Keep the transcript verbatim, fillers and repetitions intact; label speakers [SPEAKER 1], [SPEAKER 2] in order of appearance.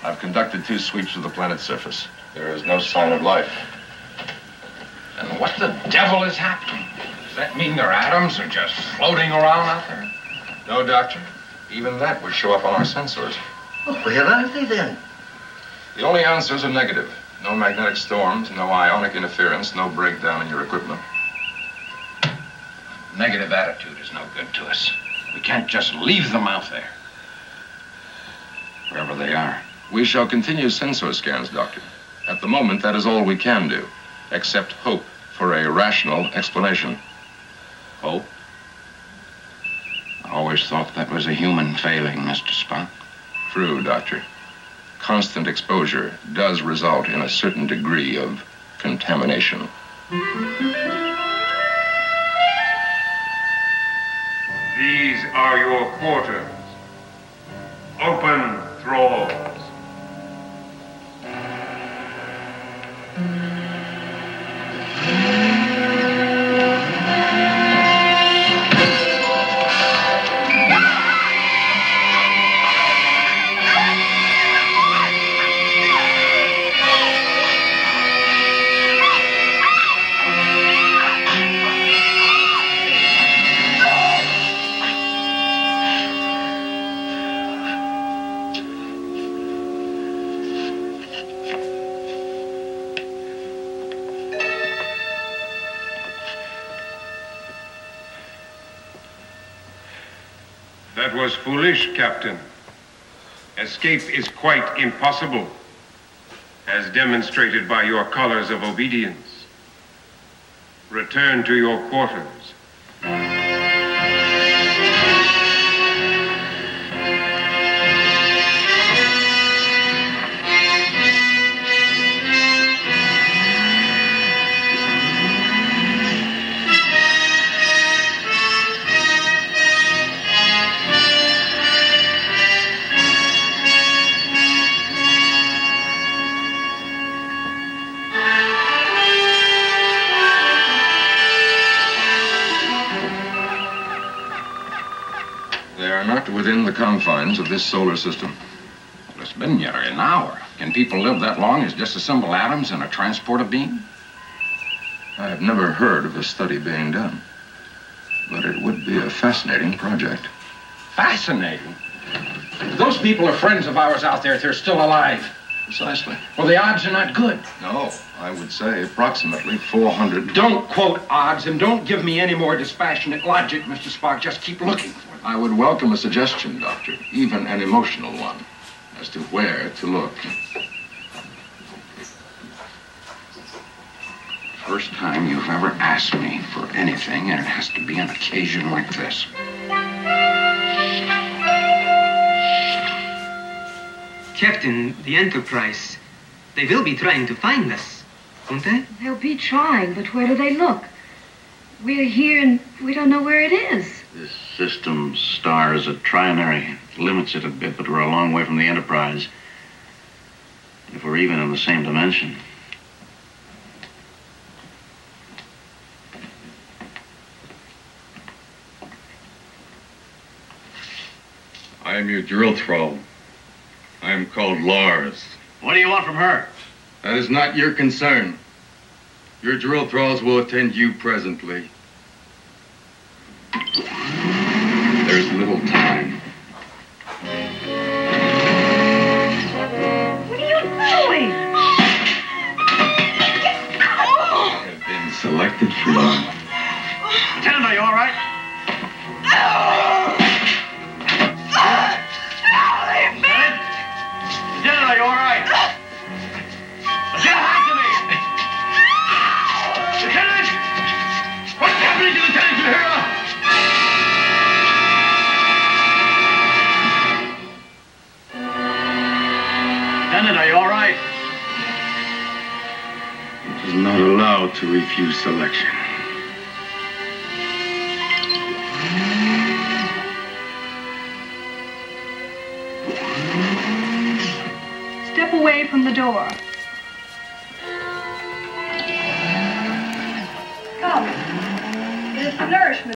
[SPEAKER 1] I've conducted two sweeps of the planet's surface. There is no sign of life.
[SPEAKER 2] And what the devil is happening? Does that mean their atoms are just floating around out there?
[SPEAKER 1] No, Doctor. Even that would show up on our sensors.
[SPEAKER 3] Well, where are they then?
[SPEAKER 1] The only answers are negative. No magnetic storms, no ionic interference, no breakdown in your equipment.
[SPEAKER 2] Negative attitude is no good to us. We can't just leave them out there. Wherever they are.
[SPEAKER 1] We shall continue sensor scans, Doctor. At the moment, that is all we can do, except hope for a rational explanation.
[SPEAKER 2] Hope? I always thought that was a human failing, Mister Spock.
[SPEAKER 1] True, Doctor. Constant exposure does result in a certain degree of contamination.
[SPEAKER 4] These are your quarters. Open thralls. That was foolish, Captain. Escape is quite impossible, as demonstrated by your colors of obedience. Return to your quarters.
[SPEAKER 1] Within the confines of this solar system.
[SPEAKER 2] Well, it's been nearly an hour. Can people live that long as disassemble atoms in a transporter beam?
[SPEAKER 1] I have never heard of a study being done, but it would be a fascinating project.
[SPEAKER 2] Fascinating? Those people are friends of ours out there if they're still alive.
[SPEAKER 1] Precisely.
[SPEAKER 2] Well, the odds are not good.
[SPEAKER 1] No, I would say approximately four hundred.
[SPEAKER 2] Don't quote odds and don't give me any more dispassionate logic, Mister Spock. Just keep looking for them.
[SPEAKER 1] I would welcome a suggestion, Doctor, even an emotional one, as to where to look.
[SPEAKER 2] First time you've ever asked me for anything, and it has to be an occasion like this.
[SPEAKER 5] Captain, the Enterprise, they will be trying to find us, won't they?
[SPEAKER 6] They'll be trying, but where do they look? We're here and we don't know where it is.
[SPEAKER 7] This system's star is a trinary. It limits it a bit, but we're a long way from the Enterprise. If we're even in the same dimension.
[SPEAKER 4] I am your drill thrall. I am called Lars.
[SPEAKER 7] What do you want from her?
[SPEAKER 4] That is not your concern. Your drill thralls will attend you presently. There's little time.
[SPEAKER 6] What are you doing?
[SPEAKER 4] I have been selected for you.
[SPEAKER 7] Lieutenant, are you all right? Lieutenant, are you all right? Lieutenant, answer me! Lieutenant! What's happening to Lieutenant Uhura? Lieutenant, are you all right?
[SPEAKER 4] It is not allowed to refuse selection.
[SPEAKER 6] Step away from the door. Come. It is the nourishment.